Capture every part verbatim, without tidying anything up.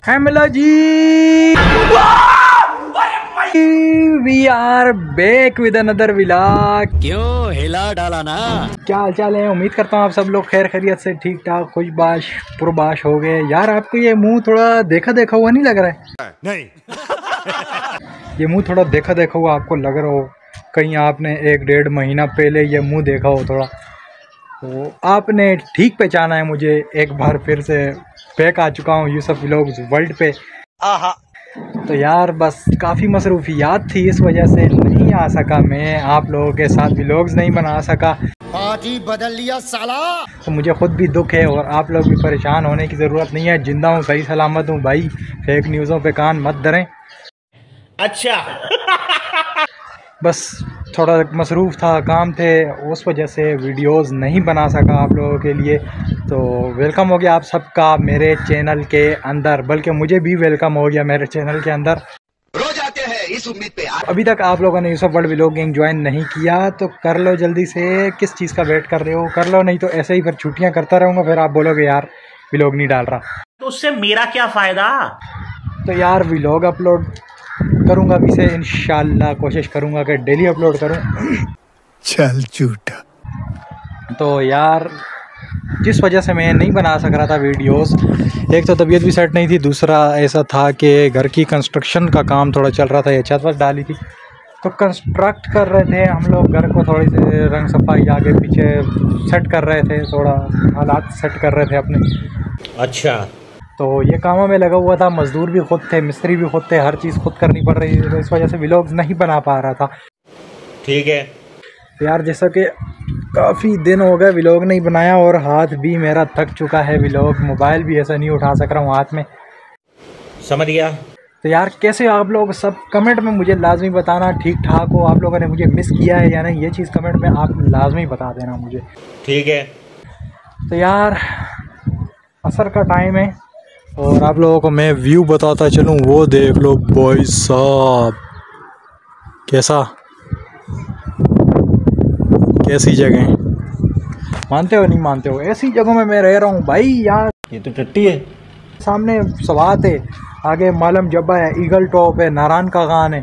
Hello जी, we are back with another vlog. क्यों हिला डाला ना? क्या हाल चाल है? उम्मीद करता हूँ आप सब लोग खैर खैरियत से ठीक ठाक खुशबाश पुरबाश हो गए। यार आपको ये मुंह थोड़ा देखा देखा हुआ नहीं लग रहा है? नहीं। ये मुंह थोड़ा देखा देखा हुआ आपको लग रहा हो? कहीं आपने एक डेढ़ महीना पहले ये मुंह देखा हो थोड़ा, तो आपने ठीक पहचाना है मुझे। एक बार फिर से बैक आ चुका हूँ यूसुफ व्लॉग्स वर्ल्ड पे। आहा। तो यार बस काफ़ी मसरूफियात थी, इस वजह से नहीं आ सका मैं, आप लोगों के साथ व्लॉग्स नहीं बना सका। पार्टी बदल लिया साला। तो मुझे खुद भी दुख है और आप लोग भी परेशान होने की ज़रूरत नहीं है। जिंदा हूँ, सही सलामत हूँ भाई। फेक न्यूज़ों पे कान मत धरें। अच्छा। बस थोड़ा मसरूफ़ था, काम थे, उस वजह से वीडियोस नहीं बना सका आप लोगों के लिए। तो वेलकम हो गया आप सबका मेरे चैनल के अंदर, बल्कि मुझे भी वेलकम हो गया मेरे चैनल के अंदर। रोज आते हैं इस उम्मीद पे। अभी तक आप लोगों ने यूसुफ वर्ल्ड व्लॉगिंग ज्वाइन नहीं किया तो कर लो जल्दी से। किस चीज़ का वेट कर रहे हो? कर लो, नहीं तो ऐसे ही फिर छुट्टियाँ करता रहूँगा, फिर आप बोलोगे यार व्लॉग नहीं डाल रहा। तो उससे मेरा क्या फ़ायदा? तो यार व्लॉग अपलोड करूँगा अभी से इंशाल्लाह, कोशिश करूँगा कि डेली अपलोड करूँ। चल झूठा। तो यार जिस वजह से मैं नहीं बना सक रहा था वीडियोस, एक तो तबीयत भी सेट नहीं थी, दूसरा ऐसा था कि घर की कंस्ट्रक्शन का काम थोड़ा चल रहा था। ये छत वत डाली थी तो कंस्ट्रक्ट कर रहे थे हम लोग, घर को थोड़ी सी रंग सफाई आगे पीछे सेट कर रहे थे, थोड़ा हालात सेट कर रहे थे अपने। अच्छा। तो ये कामों में लगा हुआ था, मज़दूर भी खुद थे, मिस्त्री भी खुद थे, हर चीज़ खुद करनी पड़ रही थी, तो इस वजह से व्लॉग्स नहीं बना पा रहा था। ठीक है। तो यार जैसा कि काफ़ी दिन हो गए व्लॉग नहीं बनाया और हाथ भी मेरा थक चुका है, व्लॉग मोबाइल भी ऐसा नहीं उठा सक रहा हूँ हाथ में। समझ गया। तो यार कैसे आप लोग सब कमेंट में मुझे लाजमी बताना ठीक ठाक हो, आप लोगों ने मुझे मिस किया है या नहीं, ये चीज़ कमेंट में आप लाजमी बता देना मुझे। ठीक है। तो यार असर का टाइम है और आप लोगों को मैं व्यू बताता चलूँ, वो देख लो भाई साहब, कैसा कैसी जगह। मानते हो नहीं मानते हो, ऐसी जगहों में मैं रह रहा हूँ भाई। यार ये तो टट्टी है। सामने सवात है, आगे मालम जब्बा है, ईगल टॉप है, नारायण का खान है।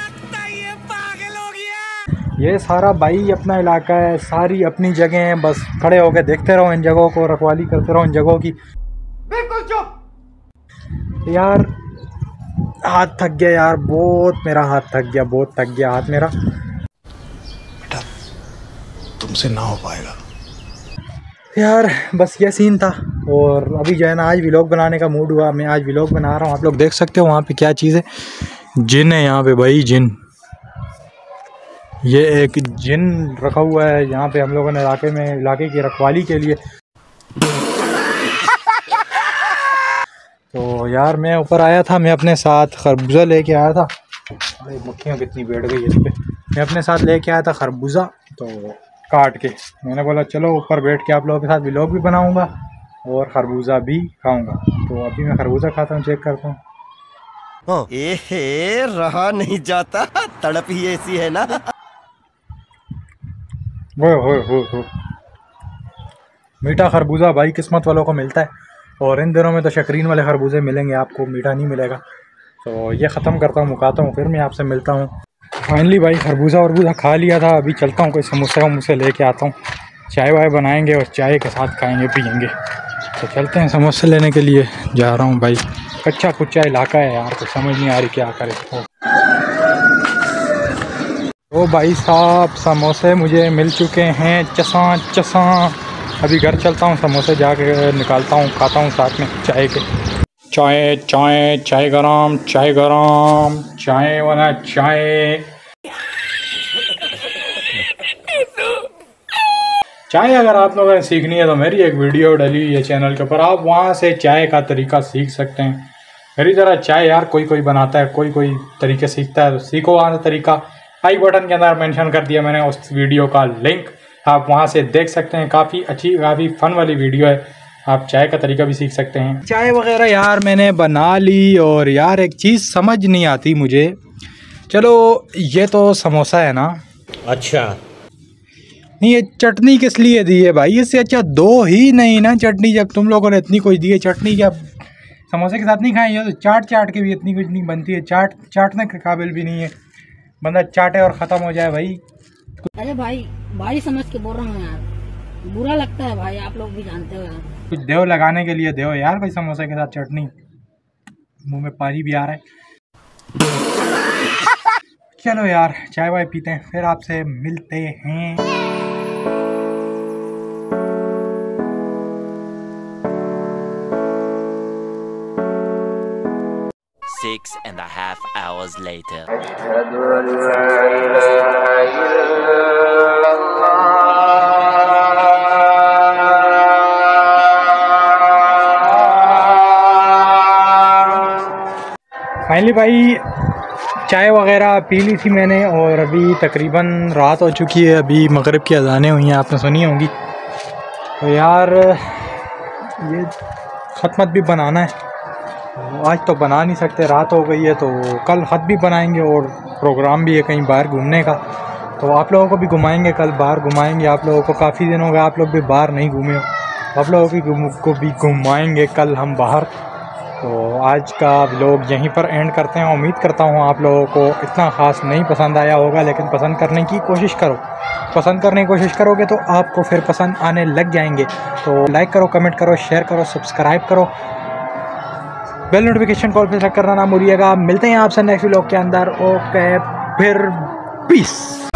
ये सारा भाई अपना इलाका है, सारी अपनी जगह है, बस खड़े होकर देखते रहो इन जगहों को, रखवाली करते रहो इन जगहों की। बिल्कुल चुप। यार हाथ थक गया यार, बहुत मेरा हाथ थक गया, बहुत थक गया हाथ मेरा। बेटा तुमसे ना हो पाएगा यार बस ये सीन था। और अभी जो है ना आज व्लॉग बनाने का मूड हुआ, मैं आज व्लॉग बना रहा हूँ। आप लोग देख सकते हो वहाँ पे क्या चीज़ है, जिन है यहाँ पे भाई, जिन। ये एक जिन रखा हुआ है यहाँ पे हम लोगों ने इलाके में, इलाके की रखवाली के लिए। तो यार मैं ऊपर आया था, मैं अपने साथ खरबूजा लेके आया था। अरे मक्खियाँ कितनी बैठ गई इस पे। मैं अपने साथ लेके आया था खरबूजा, तो काट के मैंने बोला चलो ऊपर बैठ के आप लोगों के साथ व्लॉग भी बनाऊंगा और खरबूजा भी खाऊंगा। तो अभी मैं खरबूजा खाता हूँ, चेक करता हूँ। ए रहा नहीं जाता, तड़प ही ऐसी है ना। वो हो हो हो मीठा खरबूजा भाई किस्मत वालों को मिलता है, और इन दिनों में तो शक्रीन वाले खरबूजे मिलेंगे आपको, मीठा नहीं मिलेगा। तो ये ख़त्म करता हूँ, मुकाता हूँ, फिर मैं आपसे मिलता हूँ। फाइनली भाई खरबूजा वरबूजा खा लिया था, अभी चलता हूँ कोई समोसा वमोसे लेके आता हूँ, चाय वाय बनाएंगे और चाय के साथ खाएंगे पियेंगे। तो चलते हैं, समोसे लेने के लिए जा रहा हूँ भाई। कच्चा कुच्चा इलाका है यार, कुछ समझ नहीं आ रही क्या करे। ओ भाई साहब समोसे मुझे मिल चुके हैं, चसा चसा। अभी घर चलता हूँ, समोसे जाके निकालता हूँ, खाता हूँ साथ में चाय के। चाय चाय चाय गरम, चाय गरम, चाय वाला चाय। चाय अगर आप लोगों ने सीखनी है तो मेरी एक वीडियो डली हुई है चैनल के ऊपर, आप वहाँ से चाय का तरीका सीख सकते हैं। मेरी तरह चाय यार कोई कोई बनाता है, कोई कोई तरीके सीखता है, तो सीखो वहाँ से तरीका। आई बटन के अंदर मेंशन कर दिया मैंने उस वीडियो का लिंक, आप वहाँ से देख सकते हैं। काफ़ी अच्छी काफ़ी फ़न वाली वीडियो है, आप चाय का तरीका भी सीख सकते हैं। चाय वगैरह यार मैंने बना ली, और यार एक चीज़ समझ नहीं आती मुझे। चलो ये तो समोसा है ना, अच्छा नहीं ये चटनी किस लिए दी है भाई? इससे अच्छा दो ही नहीं ना चटनी, जब तुम लोगों ने इतनी कुछ दी है। चटनी क्या समोसे के साथ नहीं खाएं, ये तो चाट चाट के भी इतनी कुछ नहीं बनती है, चाट चाटने के काबिल भी नहीं है, बंदा चाटे और ख़त्म हो जाए भाई। अरे भाई भाई समझ के बोल रहा हूँ यार, बुरा लगता है भाई, आप लोग भी जानते हो यार। कुछ देव लगाने के लिए देव यार भाई, समोसे के साथ चटनी, मुंह में पानी भी आ रहा है। चलो यार चाय वाय पीते हैं, फिर आपसे मिलते हैं। Six and a half hours later. Finally भाई चाय वगैरह पी ली थी मैंने, और अभी तकरीबन रात हो चुकी है, अभी मगरिब की अज़ानें हुई हैं, आपने सुनी होंगी। तो यार ये ख़त्मत भी बनाना है, आज तो बना नहीं सकते, रात हो गई है, तो कल ख़त भी बनाएंगे और प्रोग्राम भी है कहीं बाहर घूमने का, तो आप लोगों को भी घुमाएंगे, कल बाहर घुमाएंगे आप लोगों को। काफ़ी दिन हो गए आप लोग भी बाहर नहीं घूमे हो, आप लोगों की को भी घुमाएंगे कल हम बाहर। तो आज का व्लॉग यहीं पर एंड करते हैं। उम्मीद करता हूँ आप लोगों को इतना ख़ास नहीं पसंद आया होगा, लेकिन पसंद करने की कोशिश करो, पसंद करने की कोशिश करोगे तो आपको फिर पसंद आने लग जाएंगे। तो लाइक करो, कमेंट करो, शेयर करो, सब्सक्राइब करो, बेल नोटिफिकेशन कॉल पे सेलेक्ट करना ना भूलिएगा। मिलते हैं आपसे नेक्स्ट व्लॉग के अंदर। ओके फिर पीस।